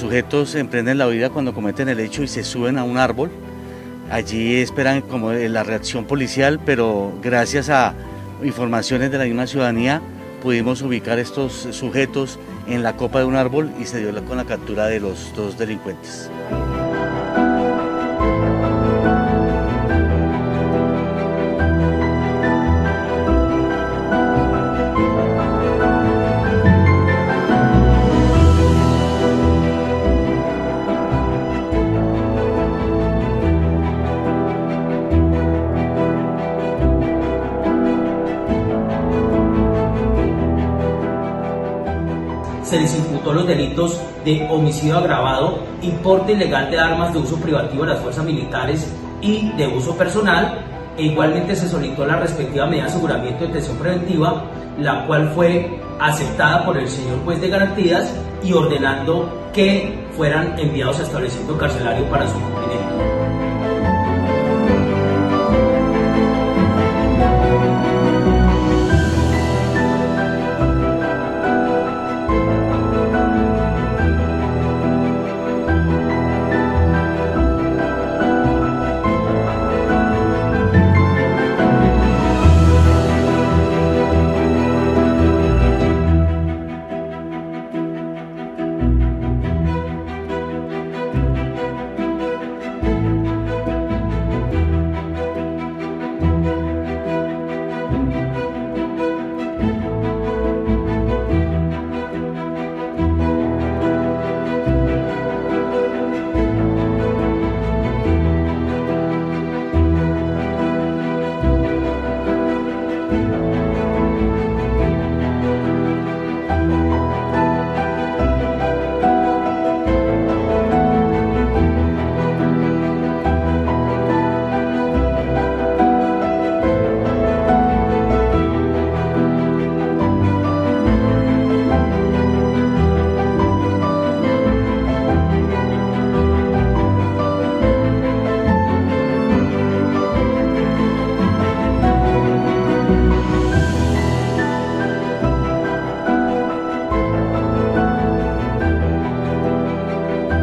sujetos emprenden la huida cuando cometen el hecho y se suben a un árbol. Allí esperan como la reacción policial, pero gracias a informaciones de la misma ciudadanía pudimos ubicar estos sujetos en la copa de un árbol y se dio con la captura de los dos delincuentes. Se les imputó los delitos de homicidio agravado, importe ilegal de armas de uso privativo de las fuerzas militares y de uso personal, e igualmente se solicitó la respectiva medida de aseguramiento de detención preventiva, la cual fue aceptada por el señor juez de garantías y ordenando que fueran enviados a establecimiento carcelario para su cumplimiento.